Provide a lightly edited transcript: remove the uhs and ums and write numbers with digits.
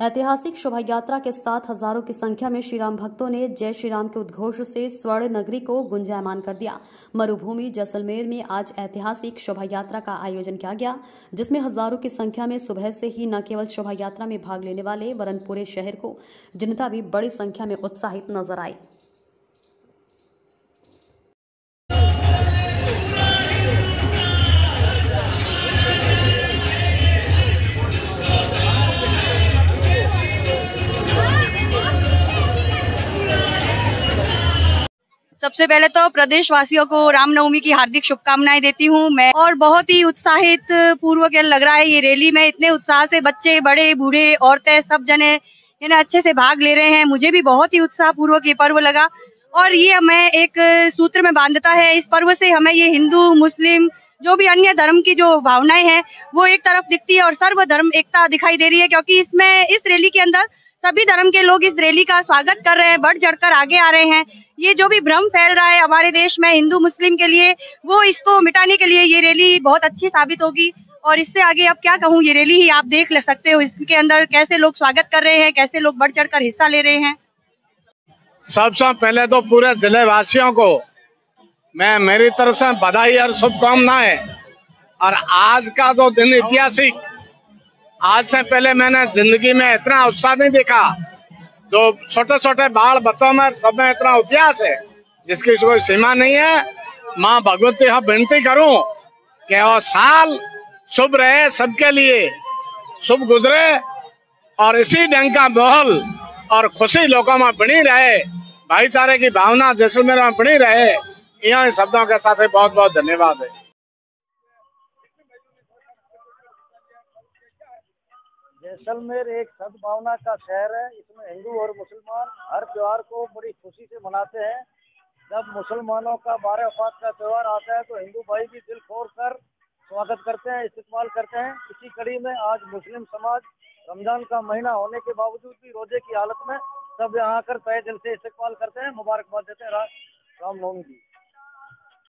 ऐतिहासिक शोभा यात्रा के साथ हजारों की संख्या में श्री राम भक्तों ने जय श्री राम के उद्घोष से स्वर्ण नगरी को गुंजायमान कर दिया। मरुभूमि जैसलमेर में आज ऐतिहासिक शोभा यात्रा का आयोजन किया गया, जिसमें हजारों की संख्या में सुबह से ही न केवल शोभा यात्रा में भाग लेने वाले वरन पूरे शहर को जनता भी बड़ी संख्या में उत्साहित नजर आई। सबसे पहले तो प्रदेशवासियों को रामनवमी की हार्दिक शुभकामनाएं देती हूं मैं। और बहुत ही उत्साहित पूर्वक लग रहा है ये रैली में। इतने उत्साह से बच्चे, बड़े, बूढ़े, औरतें सब जने अच्छे से भाग ले रहे हैं। मुझे भी बहुत ही उत्साह पूर्वक ये पर्व लगा और ये हमें एक सूत्र में बांधता है। इस पर्व से हमें ये हिंदू, मुस्लिम, जो भी अन्य धर्म की जो भावनाएं हैं वो एक तरफ दिखती है और सर्वधर्म एकता दिखाई दे रही है, क्योंकि इस रैली के अंदर सभी धर्म के लोग इस रैली का स्वागत कर रहे हैं, बढ़ चढ़कर आगे आ रहे हैं। ये जो भी भ्रम फैल रहा है हमारे देश में हिंदू मुस्लिम के लिए, वो इसको मिटाने के लिए ये रैली बहुत अच्छी साबित होगी। और इससे आगे अब क्या कहूँ, ये रैली ही आप देख ले सकते हो, इसके अंदर कैसे लोग स्वागत कर रहे हैं, कैसे लोग बढ़ चढ़कर हिस्सा ले रहे हैं। सबसे पहले तो पूरे जिले वासियों को मैं मेरी तरफ से बधाई और शुभकामनाएं। और आज का तो दिन ऐतिहासिक, आज से पहले मैंने जिंदगी में इतना उत्साह नहीं देखा। जो छोटे छोटे बाल बच्चों में सब में इतना इतिहास है जिसकी कोई सीमा नहीं है। माँ भगवती हाँ विनती करूं कि वो साल शुभ रहे, सबके लिए शुभ गुजरे और इसी ढंग का माहौल और खुशी लोगों में बनी रहे, भाईचारे की भावना जैसलमेर में बनी रहे। इन शब्दों के साथ बहुत बहुत धन्यवाद है। जैसलमेर एक सद्भावना का शहर है। इसमें हिंदू और मुसलमान हर त्योहार को बड़ी खुशी से मनाते हैं। जब मुसलमानों का बारह वफात का त्योहार आता है तो हिंदू भाई भी दिल खोल कर स्वागत करते हैं, इस्तेमाल करते हैं। इसी कड़ी में आज मुस्लिम समाज रमजान का महीना होने के बावजूद भी रोजे की हालत में सब यहाँ आकर तहे दिल से इस्तेमाल करते हैं, मुबारकबाद देते हैं रामनवमी की।